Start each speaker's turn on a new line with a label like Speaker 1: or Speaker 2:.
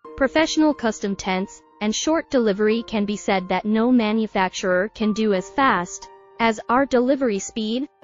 Speaker 1: professional custom tents, and short delivery can be said that no manufacturer can do as fast as our delivery speed.